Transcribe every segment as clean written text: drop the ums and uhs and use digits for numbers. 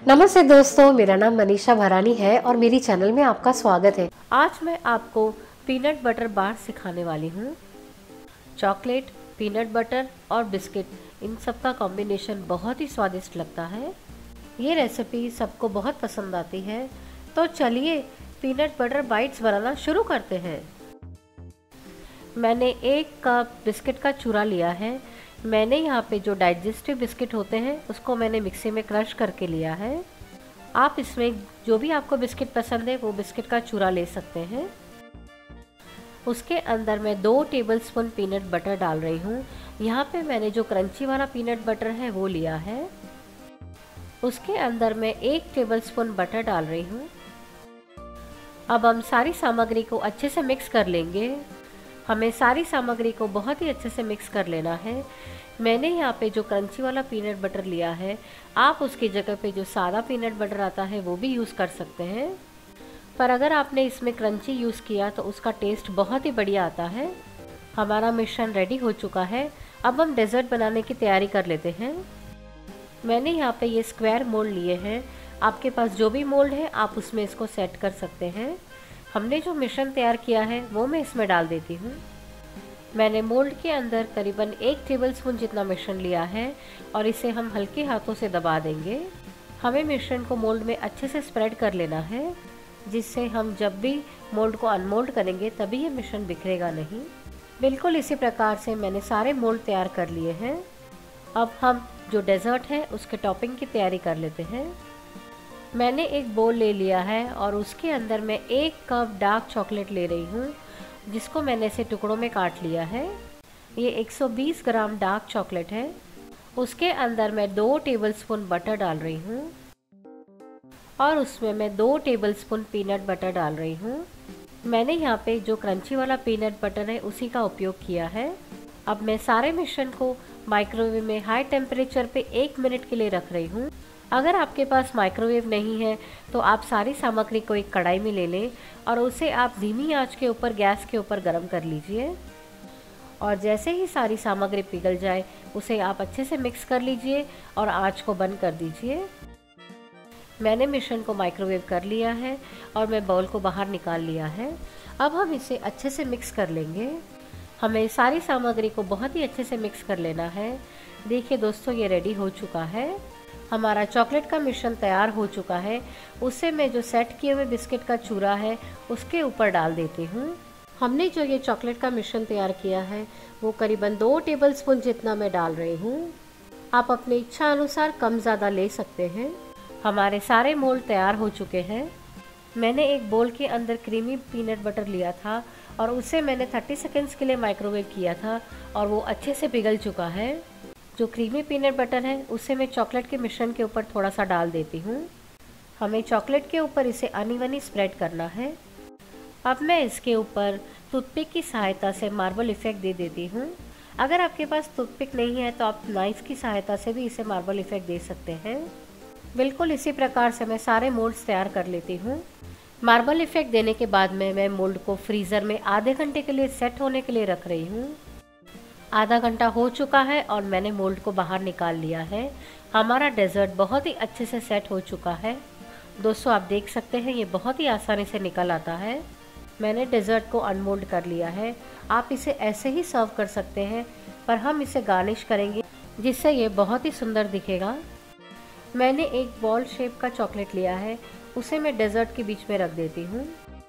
नमस्ते दोस्तों, मेरा नाम मनीषा भरानी है और मेरी चैनल में आपका स्वागत है। आज मैं आपको पीनट बटर बार सिखाने वाली हूँ। चॉकलेट, पीनट बटर और बिस्किट, इन सब का कॉम्बिनेशन बहुत ही स्वादिष्ट लगता है। ये रेसिपी सबको बहुत पसंद आती है। तो चलिए पीनट बटर बाइट्स बनाना शुरू करते हैं। मैंने 1 कप बिस्किट का चूरा लिया है। मैंने यहाँ पे जो डाइजेस्टिव बिस्किट होते हैं उसको मैंने मिक्सी में क्रश करके लिया है। आप इसमें जो भी आपको बिस्किट पसंद है वो बिस्किट का चूरा ले सकते हैं। उसके अंदर मैं 2 टेबलस्पून पीनट बटर डाल रही हूँ। यहाँ पे मैंने जो क्रंची वाला पीनट बटर है वो लिया है। उसके अंदर मैं 1 टेबलस्पून बटर डाल रही हूँ। अब हम सारी सामग्री को अच्छे से मिक्स कर लेंगे। हमें सारी सामग्री को बहुत ही अच्छे से मिक्स कर लेना है। मैंने यहाँ पे जो क्रंची वाला पीनट बटर लिया है, आप उसकी जगह पे जो सादा पीनट बटर आता है वो भी यूज़ कर सकते हैं। पर अगर आपने इसमें क्रंची यूज़ किया तो उसका टेस्ट बहुत ही बढ़िया आता है। हमारा मिश्रण रेडी हो चुका है। अब हम डेजर्ट बनाने की तैयारी कर लेते हैं। मैंने यहाँ पे ये स्क्वायर मोल्ड लिए हैं। आपके पास जो भी मोल्ड है आप उसमें इसको सेट कर सकते हैं। हमने जो मिश्रण तैयार किया है वो मैं इसमें डाल देती हूँ। मैंने मोल्ड के अंदर करीबन 1 टेबलस्पून जितना मिश्रण लिया है और इसे हम हल्के हाथों से दबा देंगे। हमें मिश्रण को मोल्ड में अच्छे से स्प्रेड कर लेना है, जिससे हम जब भी मोल्ड को अनमोल्ड करेंगे तभी ये मिश्रण बिखरेगा नहीं। बिल्कुल इसी प्रकार से मैंने सारे मोल्ड तैयार कर लिए हैं। अब हम जो डेजर्ट है उसके टॉपिंग की तैयारी कर लेते हैं। मैंने एक बोल ले लिया है और उसके अंदर मैं 1 कप डार्क चॉकलेट ले रही हूँ, जिसको मैंने इसे टुकड़ों में काट लिया है। ये 120 ग्राम डार्क चॉकलेट है। उसके अंदर मैं 2 टेबलस्पून बटर डाल रही हूँ और उसमें मैं 2 टेबलस्पून पीनट बटर डाल रही हूँ। मैंने यहाँ पे जो क्रंची वाला पीनट बटर है उसी का उपयोग किया है। अब मैं सारे मिश्रण को माइक्रोवेव में हाई टेम्परेचर पे 1 मिनट के लिए रख रही हूँ। अगर आपके पास माइक्रोवेव नहीं है तो आप सारी सामग्री को एक कढ़ाई में ले लें और उसे आप धीमी आंच के ऊपर गैस के ऊपर गर्म कर लीजिए। और जैसे ही सारी सामग्री पिघल जाए उसे आप अच्छे से मिक्स कर लीजिए और आंच को बंद कर दीजिए। मैंने मिश्रण को माइक्रोवेव कर लिया है और मैं बाउल को बाहर निकाल लिया है। अब हम इसे अच्छे से मिक्स कर लेंगे। हमें सारी सामग्री को बहुत ही अच्छे से मिक्स कर लेना है। देखिए दोस्तों, ये रेडी हो चुका है। हमारा चॉकलेट का मिश्रण तैयार हो चुका है। उसे मैं जो सेट किए हुए बिस्किट का चूरा है उसके ऊपर डाल देती हूँ। हमने जो ये चॉकलेट का मिश्रण तैयार किया है वो करीबन 2 टेबलस्पून जितना मैं डाल रही हूँ। आप अपनी इच्छा अनुसार कम ज़्यादा ले सकते हैं। हमारे सारे मोल्ड तैयार हो चुके हैं। मैंने एक बोल के अंदर क्रीमी पीनट बटर लिया था और उसे मैंने 30 सेकेंड्स के लिए माइक्रोवेव किया था और वो अच्छे से पिघल चुका है। जो क्रीमी पीनट बटर है उसे मैं चॉकलेट के मिश्रण के ऊपर थोड़ा सा डाल देती हूँ। हमें चॉकलेट के ऊपर इसे अनइवनली स्प्रेड करना है। अब मैं इसके ऊपर टूथपिक की सहायता से मार्बल इफ़ेक्ट दे देती हूँ। अगर आपके पास टूथपिक नहीं है तो आप नाइफ़ की सहायता से भी इसे मार्बल इफ़ेक्ट दे सकते हैं। बिल्कुल इसी प्रकार से मैं सारे मोल्ड्स तैयार कर लेती हूँ। मार्बल इफ़ेक्ट देने के बाद में मैं मोल्ड को फ्रीज़र में आधे घंटे के लिए सेट होने के लिए रख रही हूँ। आधा घंटा हो चुका है और मैंने मोल्ड को बाहर निकाल लिया है। हमारा डेजर्ट बहुत ही अच्छे से सेट हो चुका है। दोस्तों, आप देख सकते हैं ये बहुत ही आसानी से निकल आता है। मैंने डेजर्ट को अनमोल्ड कर लिया है। आप इसे ऐसे ही सर्व कर सकते हैं, पर हम इसे गार्निश करेंगे जिससे ये बहुत ही सुंदर दिखेगा। मैंने एक बॉल शेप का चॉकलेट लिया है, उसे मैं डेजर्ट के बीच में रख देती हूँ।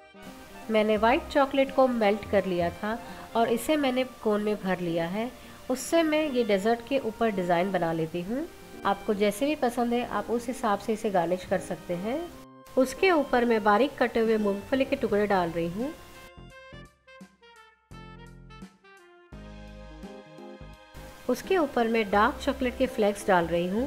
मैंने वाइट चॉकलेट को मेल्ट कर लिया था और इसे मैंने कोन में भर लिया है। उससे मैं ये डेजर्ट के ऊपर डिज़ाइन बना लेती हूँ। आपको जैसे भी पसंद है आप उस हिसाब से इसे गार्निश कर सकते हैं। उसके ऊपर मैं बारीक कटे हुए मूंगफली के टुकड़े डाल रही हूँ। उसके ऊपर मैं डार्क चॉकलेट के फ्लेक्स डाल रही हूँ।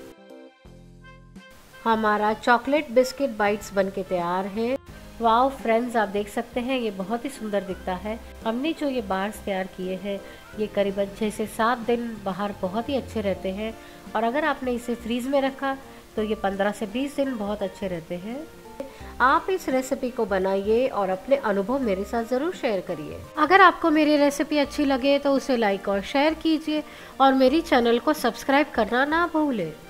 हमारा चॉकलेट बिस्किट बाइट्स बनके तैयार है। वाओ फ्रेंड्स, आप देख सकते हैं ये बहुत ही सुंदर दिखता है। हमने जो ये बार्स तैयार किए हैं ये करीबन 6 से 7 दिन बाहर बहुत ही अच्छे रहते हैं और अगर आपने इसे फ्रीज में रखा तो ये 15 से 20 दिन बहुत अच्छे रहते हैं। आप इस रेसिपी को बनाइए और अपने अनुभव मेरे साथ ज़रूर शेयर करिए। अगर आपको मेरी रेसिपी अच्छी लगे तो उसे लाइक और शेयर कीजिए और मेरी चैनल को सब्सक्राइब करना ना भूलें।